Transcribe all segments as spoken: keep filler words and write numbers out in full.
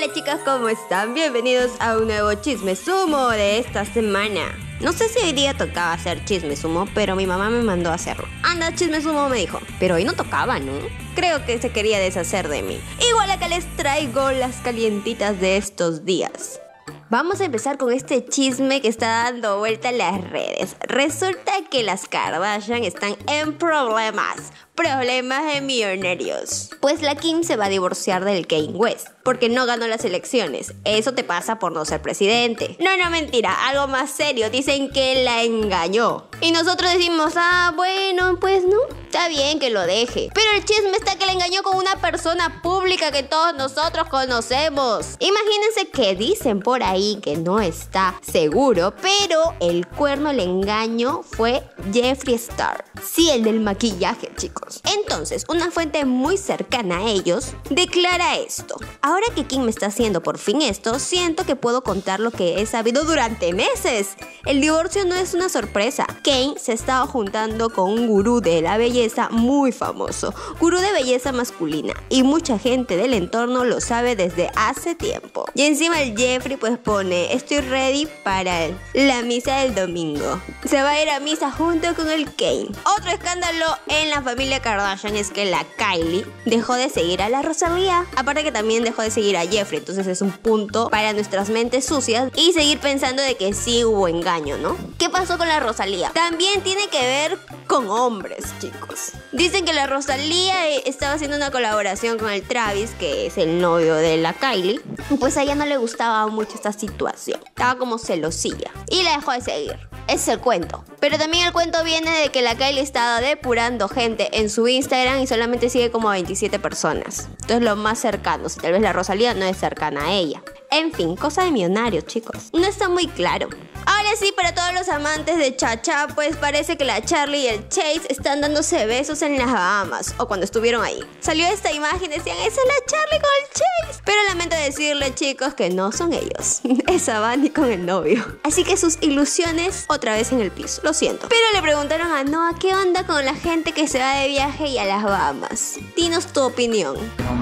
Hola chicos, ¿cómo están? Bienvenidos a un nuevo Chisme Sumo de esta semana. No sé si hoy día tocaba hacer Chisme Sumo, pero mi mamá me mandó a hacerlo. Anda, Chisme Sumo, me dijo. Pero hoy no tocaba, ¿no? Creo que se quería deshacer de mí. Igual acá les traigo las calientitas de estos días. Vamos a empezar con este chisme que está dando vuelta en las redes. Resulta que las Kardashian están en problemas. Problemas de millonarios. Pues la Kim se va a divorciar del Kanye West porque no ganó las elecciones. Eso te pasa por no ser presidente. No, no, mentira. Algo más serio. Dicen que la engañó. Y nosotros decimos, ah, bueno, pues no. Está bien que lo deje. Pero el chisme está que la engañó con una persona pública que todos nosotros conocemos. Imagínense que dicen por ahí que no está seguro, pero el cuerno, el engaño fue Jeffree Star. Sí, el del maquillaje, chicos. Entonces, una fuente muy cercana a ellos declara esto. Ahora que Kim me está haciendo por fin esto, siento que puedo contar lo que he sabido durante meses. El divorcio no es una sorpresa. Kanye se estaba juntando con un gurú de la belleza muy famoso, gurú de belleza masculina, y mucha gente del entorno lo sabe desde hace tiempo. Y encima el Jeffree pues pone, estoy ready para la misa del domingo. Se va a ir a misa junto con el Kanye. Otro escándalo en la familia Kardashian es que la Kylie dejó de seguir a la Rosalía. Aparte que también dejó de seguir a Jeffree, entonces es un punto para nuestras mentes sucias y seguir pensando de que sí hubo engaño, ¿no? ¿Qué pasó con la Rosalía? También tiene que ver con hombres, chicos. Dicen que la Rosalía estaba haciendo una colaboración con el Travis, que es el novio de la Kylie. Pues a ella no le gustaba mucho esta situación. Estaba como celosilla y la dejó de seguir. Ese es el cuento. Pero también el cuento viene de que la Kylie estaba depurando gente en su Instagram y solamente sigue como a veintisiete personas. Entonces lo más cercano, si tal vez la Rosalía no es cercana a ella. En fin, cosa de millonarios, chicos. No está muy claro. Ahora sí, para todos los amantes de Cha-Cha, pues parece que la Charlie y el Chase están dándose besos en las Bahamas, o cuando estuvieron ahí. Salió esta imagen y decían, esa es la Charlie con el Chase. Pero lamento decirle, chicos, que no son ellos. Esa va ni con el novio. Así que sus ilusiones otra vez en el piso. Lo siento. Pero le preguntaron a Noah, ¿qué onda con la gente que se va de viaje y a las Bahamas? Dinos tu opinión.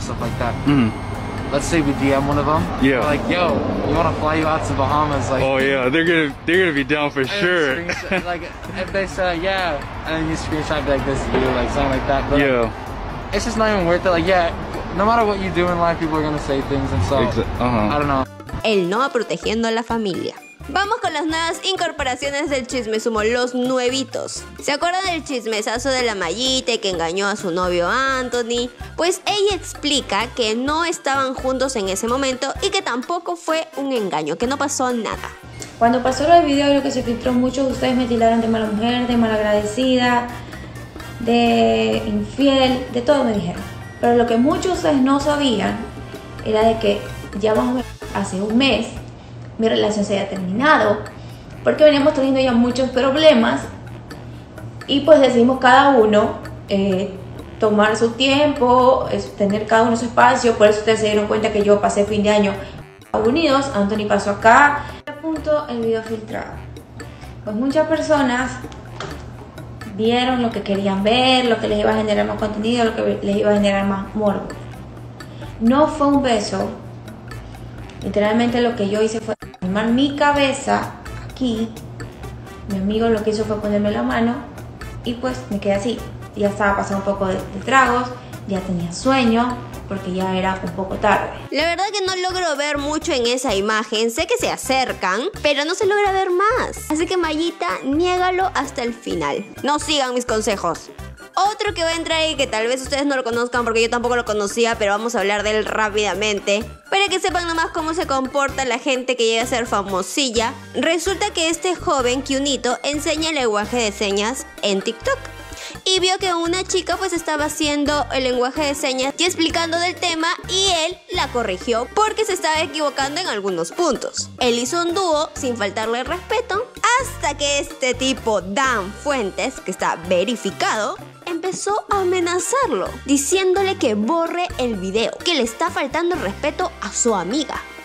Let's say we D M one of them. Yeah. Like, yo, we want to fly you out to Bahamas. Like, oh yeah, they're gonna they're gonna be down for sure. Like, if they say yeah, and then you screenshot be like this, you like something like that. But Yeah. like, it's just not even worth it. Like, yeah, no matter what you do in life, people are gonna say things, and so Exa- uh-huh. I don't know. El Noah protegiendo a la familia. Vamos con las nuevas incorporaciones del Chisme Sumo, los nuevitos. ¿Se acuerdan del chismesazo de la Mayita que engañó a su novio Anthony? Pues ella explica que no estaban juntos en ese momento y que tampoco fue un engaño, que no pasó nada. Cuando pasó lo del video, lo que se filtró, muchos de ustedes me tildaron de mala mujer, de malagradecida, de infiel, de todo me dijeron. Pero lo que muchos de ustedes no sabían era de que ya más o menos hace un mes mi relación se había terminado porque veníamos teniendo ya muchos problemas y pues decidimos cada uno eh, tomar su tiempo, es, tener cada uno su espacio. Por eso ustedes se dieron cuenta que yo pasé fin de año unidos, Anthony pasó acá. A punto el video filtrado, pues muchas personas vieron lo que querían ver, lo que les iba a generar más contenido, lo que les iba a generar más morbo. No fue un beso. Literalmente lo que yo hice fue animar mi cabeza aquí. Mi amigo lo que hizo fue ponerme la mano y pues me quedé así. Ya estaba pasando un poco de, de tragos, ya tenía sueño porque ya era un poco tarde. La verdad que no logro ver mucho en esa imagen. Sé que se acercan, pero no se logra ver más. Así que Mayita, niégalo hasta el final. No sigan mis consejos. Otro que va a entrar y que tal vez ustedes no lo conozcan porque yo tampoco lo conocía, pero vamos a hablar de él rápidamente para que sepan nomás cómo se comporta la gente que llega a ser famosilla. Resulta que este joven Cunito enseña el lenguaje de señas en TikTok y vio que una chica pues estaba haciendo el lenguaje de señas y explicando del tema y él la corrigió porque se estaba equivocando en algunos puntos. Él hizo un dúo sin faltarle el respeto hasta que este tipo Dan Fuentes, que está verificado, empezó a amenazarlo, diciéndole que borre el video, que le está faltando el respeto a su amiga.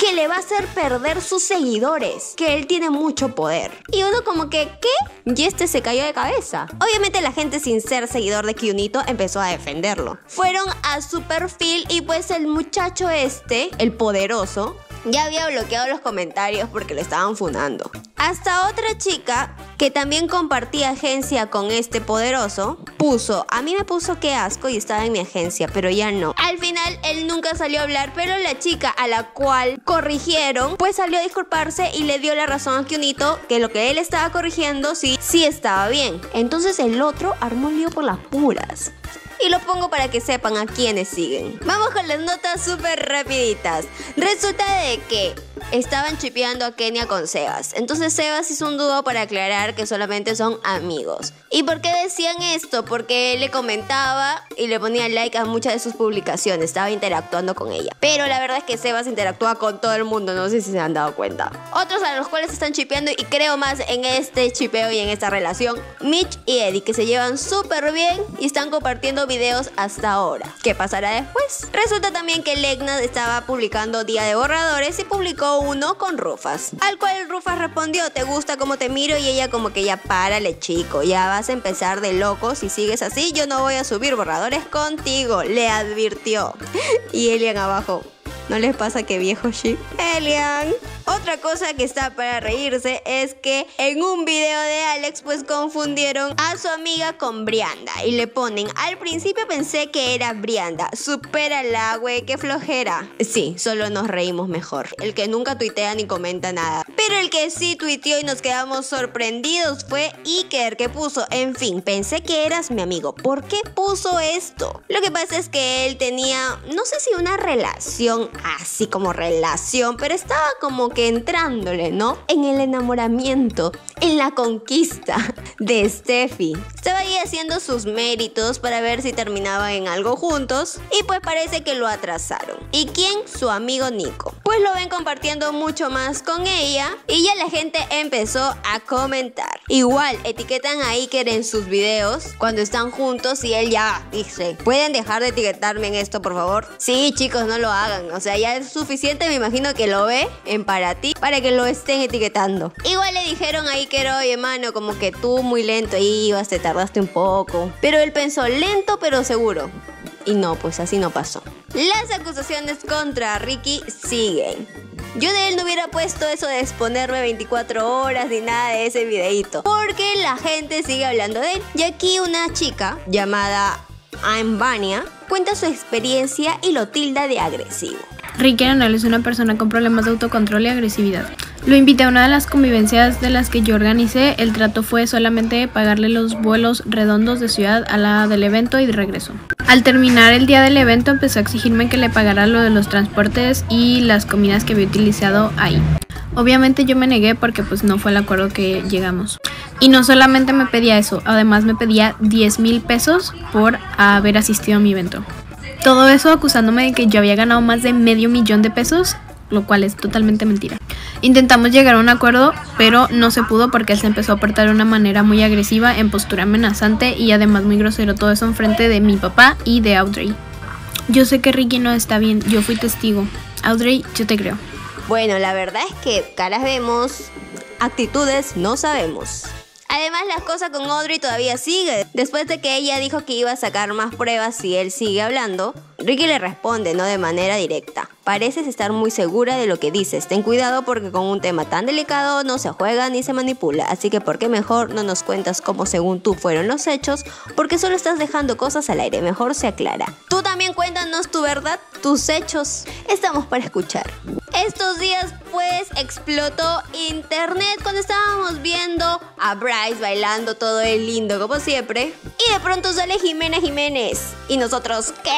que le va a hacer perder sus seguidores, que él tiene mucho poder. Y uno como que, ¿qué? Y este se cayó de cabeza. Obviamente la gente sin ser seguidor de Kyunito empezó a defenderlo. Fueron a su perfil y pues el muchacho este, el poderoso, ya había bloqueado los comentarios porque lo estaban funando. Hasta otra chica que también compartía agencia con este poderoso puso, a mí me puso qué asco y estaba en mi agencia, pero ya no. Al final él nunca salió a hablar, pero la chica a la cual corrigieron pues salió a disculparse y le dio la razón a Kyunito que lo que él estaba corrigiendo sí, sí estaba bien. Entonces el otro armó lío por las puras. Y lo pongo para que sepan a quiénes siguen. Vamos con las notas súper rapiditas. Resulta de que estaban chipeando a Kenia con Sebas. Entonces Sebas hizo un dúo para aclarar que solamente son amigos. ¿Y por qué decían esto? Porque él le comentaba y le ponía like a muchas de sus publicaciones. Estaba interactuando con ella. Pero la verdad es que Sebas interactúa con todo el mundo. No sé si se han dado cuenta. Otros a los cuales están chipeando y creo más en este chipeo y en esta relación, Mitch y Eddie, que se llevan súper bien y están compartiendo videos hasta ahora. ¿Qué pasará después? Resulta también que Legna estaba publicando Día de Borradores y publicó uno con Rufas, al cual Rufas respondió, ¿te gusta cómo te miro? Y ella como que ya párale chico, ya vas a empezar de loco, si sigues así yo no voy a subir borradores contigo, le advirtió. Y Elian abajo, ¿no les pasa que viejo ship? Elian. Otra cosa que está para reírse es que en un video de Alex pues confundieron a su amiga con Brianda y le ponen, al principio pensé que era Brianda, supérala güey, qué flojera. Sí, solo nos reímos mejor. El que nunca tuitea ni comenta nada. Pero el que sí tuiteó y nos quedamos sorprendidos fue Iker, que puso, en fin, pensé que eras mi amigo. ¿Por qué puso esto? Lo que pasa es que él tenía, no sé si una relación así como relación, pero estaba como que entrándole, ¿no? En el enamoramiento, en la conquista de Steffi. Estaba ahí haciendo sus méritos para ver si terminaban en algo juntos y pues parece que lo atrasaron. ¿Y quién? Su amigo Nico. Pues lo ven compartiendo mucho más con ella y ya la gente empezó a comentar. Igual etiquetan a Iker en sus videos cuando están juntos y él ya dice, ¿pueden dejar de etiquetarme en esto por favor? Sí chicos, no lo hagan, o sea ya es suficiente, me imagino que lo ve en para ti para que lo estén etiquetando. Igual le dijeron a Iker, oye mano, como que tú muy lento ibas, te tardaste un poco. Pero él pensó, lento pero seguro. Y no, pues así no pasó. Las acusaciones contra Ricky siguen. Yo de él no hubiera puesto eso de exponerme veinticuatro horas ni nada de ese videito, porque la gente sigue hablando de él. Y aquí una chica llamada Ambania cuenta su experiencia y lo tilda de agresivo. Ricky Arenal es una persona con problemas de autocontrol y agresividad. Lo invité a una de las convivencias de las que yo organicé. El trato fue solamente pagarle los vuelos redondos de ciudad a la del evento y de regreso. Al terminar el día del evento empezó a exigirme que le pagara lo de los transportes y las comidas que había utilizado ahí. Obviamente yo me negué porque pues no fue el acuerdo que llegamos. Y no solamente me pedía eso, además me pedía diez mil pesos por haber asistido a mi evento. Todo eso acusándome de que yo había ganado más de medio millón de pesos, lo cual es totalmente mentira. Intentamos llegar a un acuerdo, pero no se pudo porque él se empezó a portar de una manera muy agresiva, en postura amenazante y además muy grosero. Todo eso enfrente de mi papá y de Audrey. Yo sé que Ricky no está bien, yo fui testigo. Audrey, yo te creo. Bueno, la verdad es que caras vemos, actitudes no sabemos. Además, la cosa con Audrey todavía sigue. Después de que ella dijo que iba a sacar más pruebas si él sigue hablando, Ricky le responde, no de manera directa. Pareces estar muy segura de lo que dices. Ten cuidado porque con un tema tan delicado no se juega ni se manipula. Así que ¿por qué mejor no nos cuentas cómo según tú fueron los hechos? Porque solo estás dejando cosas al aire. Mejor se aclara. Tú también cuéntanos tu verdad, tus hechos. Estamos para escuchar. Estos días pues explotó internet cuando estábamos viendo a Bryce bailando todo el lindo como siempre. Y de pronto sale Jimena Jiménez. ¿Y nosotros qué?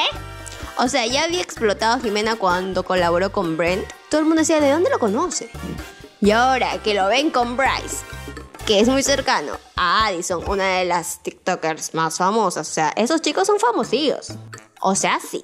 O sea, ya había explotado Jimena cuando colaboró con Brent. Todo el mundo decía, ¿de dónde lo conoce? Y ahora que lo ven con Bryce, que es muy cercano a Addison, una de las TikTokers más famosas. O sea, esos chicos son famosillos. O sea, sí.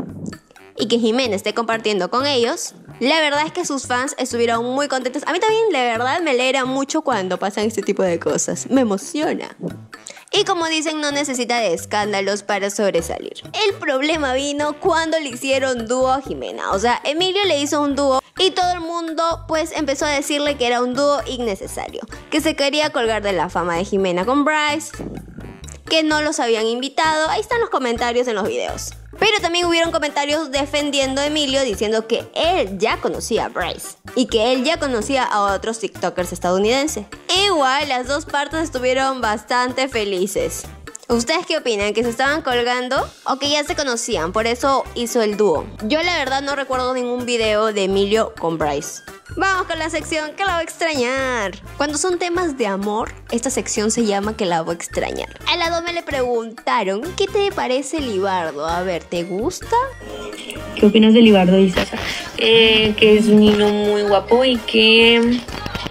Y que Jimena esté compartiendo con ellos, la verdad es que sus fans estuvieron muy contentos. A mí también, la verdad, me alegra mucho cuando pasan este tipo de cosas. Me emociona. Y como dicen, no necesita de escándalos para sobresalir. El problema vino cuando le hicieron dúo a Jimena. O sea, Emilio le hizo un dúo Y todo el mundo pues empezó a decirle que era un dúo innecesario, que se quería colgar de la fama de Jimena con Bryce, que no los habían invitado. Ahí están los comentarios en los videos. Pero también hubieron comentarios defendiendo a Emilio, diciendo que él ya conocía a Bryce y que él ya conocía a otros TikTokers estadounidenses. Igual las dos partes estuvieron bastante felices. ¿Ustedes qué opinan? ¿Que se estaban colgando o que ya se conocían? Por eso hizo el dúo. Yo la verdad no recuerdo ningún video de Emilio con Bryce. Vamos con la sección que la voy a extrañar. Cuando son temas de amor, esta sección se llama que la voy a extrañar. A la Dome le preguntaron, ¿qué te parece Libardo? A ver, ¿te gusta? ¿Qué opinas de Libardo, Isa? Eh, que es un niño muy guapo y que...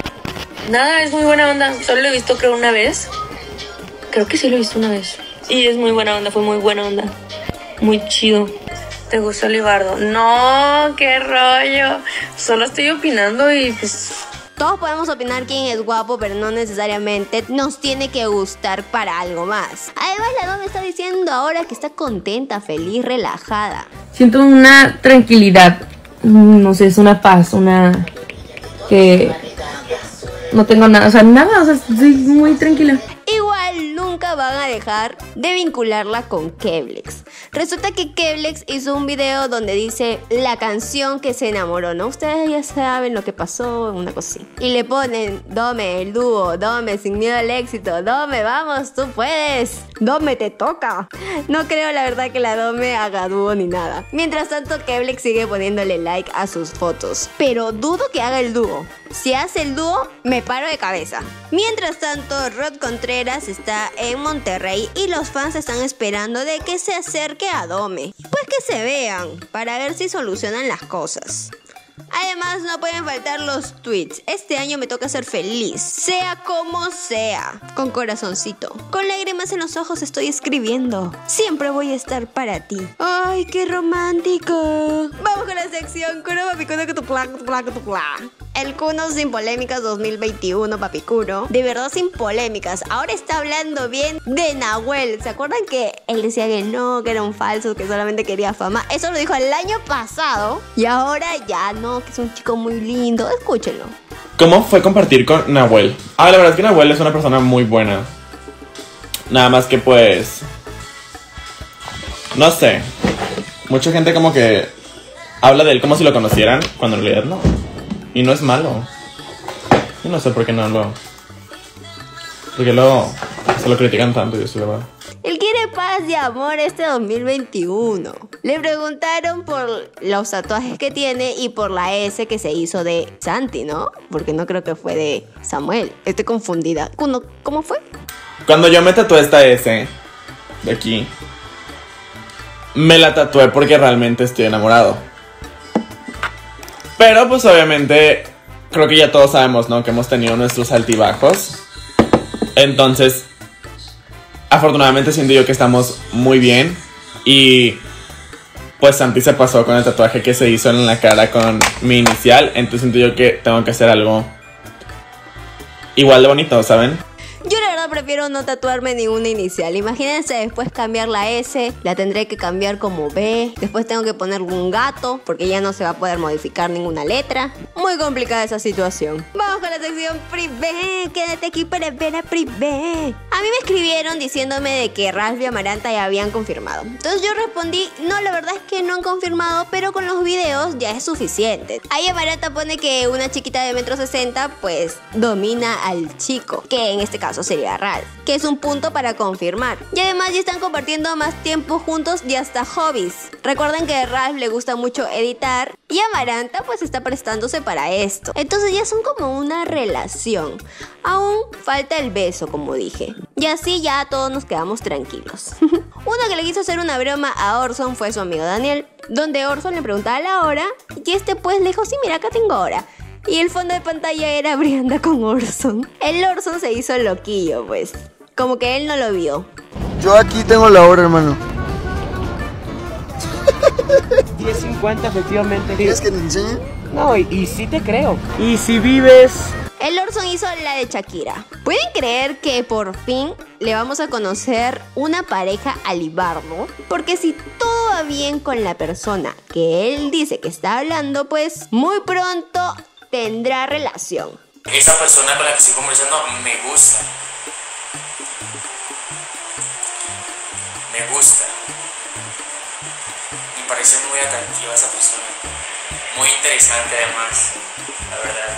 Nada, es muy buena onda. Solo lo he visto creo una vez. Creo que sí lo he visto una vez. Y es muy buena onda, fue muy buena onda. Muy chido. ¿Te gustó Libardo? No, qué rollo. Solo estoy opinando y pues... Todos podemos opinar quién es guapo, pero no necesariamente nos tiene que gustar para algo más. Además, la Dome está diciendo ahora que está contenta, feliz, relajada. Siento una tranquilidad. No sé, es una paz, una... que... no tengo nada, o sea, nada, o sea, estoy muy tranquila. Igual nunca van a dejar de vincularla con Keblex. Resulta que Keblex hizo un video donde dice la canción que se enamoró, ¿no? Ustedes ya saben lo que pasó, una cosa así. Y le ponen, Dome, el dúo, Dome, sin miedo al éxito, Dome, vamos, tú puedes, Dome, te toca. No creo la verdad que la Dome haga dúo ni nada. Mientras tanto, Keblex sigue poniéndole like a sus fotos. Pero dudo que haga el dúo. Si hace el dúo, me paro de cabeza. Mientras tanto, Rod Contreras está en Monterrey y los fans están esperando de que se acerque a Dome. Pues que se vean, para ver si solucionan las cosas. Además, no pueden faltar los tweets. Este año me toca ser feliz, sea como sea. Con corazoncito, con lágrimas en los ojos estoy escribiendo. Siempre voy a estar para ti. ¡Ay, qué romántico! Vamos con la sección Kuno Papicuno que tu plan, tu plan, tu plan. El Kuno sin polémicas dos mil veintiuno, Papicuno. De verdad sin polémicas. Ahora está hablando bien de Nahuel. ¿Se acuerdan que él decía que no, que era un falso, que solamente quería fama? Eso lo dijo el año pasado. Y ahora ya no, que es un chico muy lindo. Escúchenlo. ¿Cómo fue compartir con Nahuel? Ah, la verdad es que Nahuel es una persona muy buena. Nada más que pues... no sé. Mucha gente como que habla de él como si lo conocieran, cuando en realidad no. Y no es malo. Yo no sé por qué no lo... porque lo... se lo critican tanto, yo sí, la verdad. Él quiere paz y amor este dos mil veintiuno. Le preguntaron por los tatuajes que tiene y por la S que se hizo de Santi, ¿no? Porque no creo que fue de Samuel. Estoy confundida. ¿Cómo fue? Cuando yo me tatué esta S de aquí, me la tatué porque realmente estoy enamorado. Pero pues obviamente creo que ya todos sabemos, ¿no? Que hemos tenido nuestros altibajos. Entonces, afortunadamente siento yo que estamos muy bien. Y pues Santi se pasó con el tatuaje que se hizo en la cara con mi inicial. Entonces siento yo que tengo que hacer algo igual de bonito, ¿saben? Yo la verdad prefiero no tatuarme ninguna inicial. Imagínense después cambiar la S, la tendré que cambiar como B. Después tengo que ponerle un gato, porque ya no se va a poder modificar ninguna letra. Muy complicada esa situación. Vamos con la sección Privé. Quédate aquí para ver a Privé. A mí me escribieron diciéndome de que Ralph y Amaranta ya habían confirmado. Entonces yo respondí, no, la verdad es que no han confirmado, pero con los videos ya es suficiente. Ahí Amaranta pone que una chiquita de metro sesenta pues domina al chico, que en este caso sería Ralph, que es un punto para confirmar. Y además ya están compartiendo más tiempo juntos y hasta hobbies. Recuerden que a Ralph le gusta mucho editar y Amaranta pues está prestándose para esto. Entonces ya son como una relación. Aún falta el beso, como dije. Y así ya todos nos quedamos tranquilos. Uno que le quiso hacer una broma a Orson fue su amigo Daniel, donde Orson le preguntaba la hora y este pues le dijo, sí, mira, acá tengo hora. Y el fondo de pantalla era Brianda con Orson. El Orson se hizo loquillo, pues. Como que él no lo vio. Yo aquí tengo la hora, hermano. diez cincuenta efectivamente. ¿Quieres que te enseñe? No, y, y sí te creo. Y si vives El Orson hizo la de Shakira. ¿Pueden creer que por fin le vamos a conocer una pareja a Libardo? Porque si todo va bien con la persona que él dice que está hablando, pues muy pronto tendrá relación. Esa persona con la que estoy conversando me gusta. Me gusta. Me parece muy atractiva esa persona. Muy interesante además, la verdad.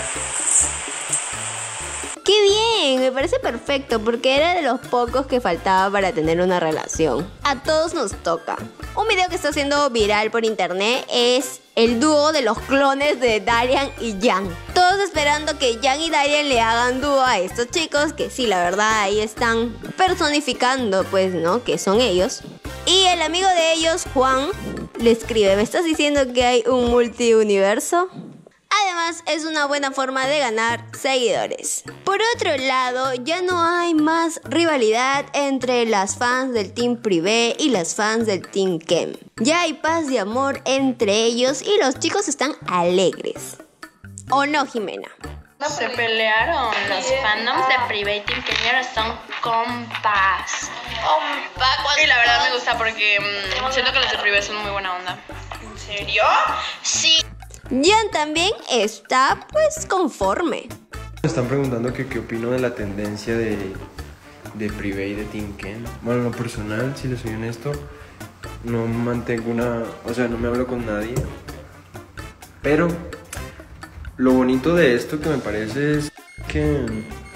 ¡Qué bien! Me parece perfecto porque era de los pocos que faltaba para tener una relación. A todos nos toca. Un video que está haciendo viral por internet es el dúo de los clones de Darian y Jan. Todos esperando que Jan y Darian le hagan dúo a estos chicos que sí, la verdad, ahí están personificando, pues, ¿no? Que son ellos. Y el amigo de ellos, Juan, le escribe: ¿me estás diciendo que hay un multiuniverso? Además, es una buena forma de ganar seguidores. Por otro lado, ya no hay más rivalidad entre las fans del Team Privé y las fans del Team Kem. Ya hay paz y amor entre ellos y los chicos están alegres. ¿O no, Jimena? Se pelearon los fandoms de Privé y Team Kem y ahora son compas. Y la verdad me gusta porque mmm, siento que los de Privé son muy buena onda. ¿En serio? Sí. Jan también está pues conforme. Me están preguntando que qué opino de la tendencia de, de Privé y de Team Kem. Bueno, en lo personal, si les soy honesto, no mantengo una... O sea, no me hablo con nadie. Pero lo bonito de esto que me parece es que...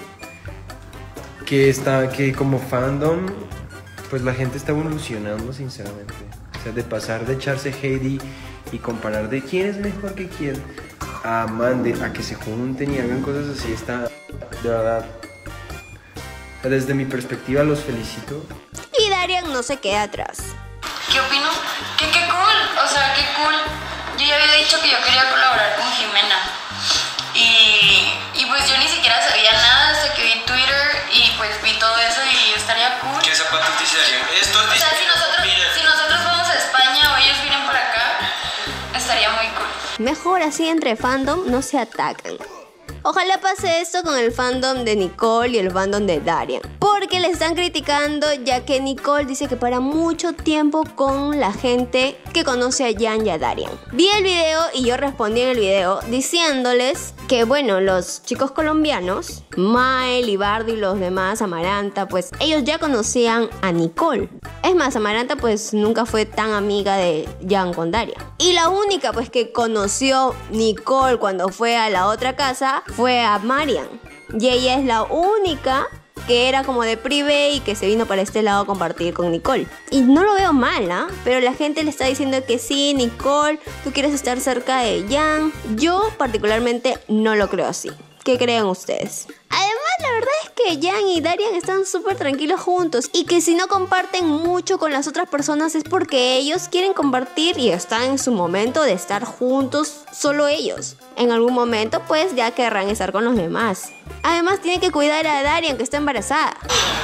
Que está... Que como fandom, pues la gente está evolucionando sinceramente. O sea, de pasar de echarse hate y... y comparar de quién es mejor que quién a mande, a que se junten y hagan cosas así, está de verdad. Desde mi perspectiva los felicito. Y Darian no se queda atrás. ¿Qué opino? Que qué cool, o sea, qué cool. Yo ya había dicho que yo quería colaborar con Jimena. Y, y pues yo ni siquiera sabía nada hasta que vi Twitter y pues vi todo eso y estaría cool. ¿Qué zapatos dice Darian? Esto O sea, si nosotros, si nosotros vamos a España o ellos vienen para acá, estaría muy cool. Mejor así entre fandom no se atacan. Ojalá pase esto con el fandom de Nicole y el fandom de Darian, porque le están criticando ya que Nicole dice que para mucho tiempo con la gente que conoce a Jan y a Darian. Vi el video y yo respondí en el video diciéndoles que bueno, los chicos colombianos, Mae, Libardo y los demás, Amaranta, pues ellos ya conocían a Nicole. Es más, Amaranta pues nunca fue tan amiga de Jan con Darian. Y la única pues que conoció Nicole cuando fue a la otra casa fue a Marian. Y ella es la única que era como de Privé y que se vino para este lado a compartir con Nicole. Y no lo veo mal, ¿ah? ¿eh? Pero la gente le está diciendo que sí, Nicole, tú quieres estar cerca de Jan. Yo particularmente no lo creo así. ¿Qué creen ustedes? Además, la verdad es que Jan y Darian están súper tranquilos juntos y que si no comparten mucho con las otras personas es porque ellos quieren compartir y están en su momento de estar juntos solo ellos. En algún momento pues ya querrán estar con los demás. Además tienen que cuidar a Darian que está embarazada.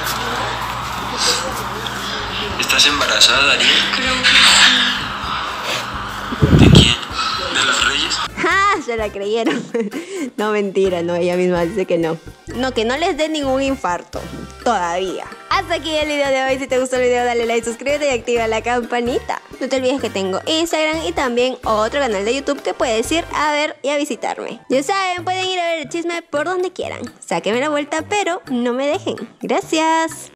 ¿Estás embarazada, Darian? Creo que sí. ¿De quién? ¿De los reyes? ¡Ah! Se la creyeron. No, mentira, no, ella misma dice que no. No, que no les dé ningún infarto. Todavía. Hasta aquí el video de hoy. Si te gustó el video, dale like, suscríbete y activa la campanita. No te olvides que tengo Instagram y también otro canal de YouTube que puedes ir a ver y a visitarme. Ya saben, pueden ir a ver el chisme por donde quieran. Sáquenme la vuelta, pero no me dejen. Gracias.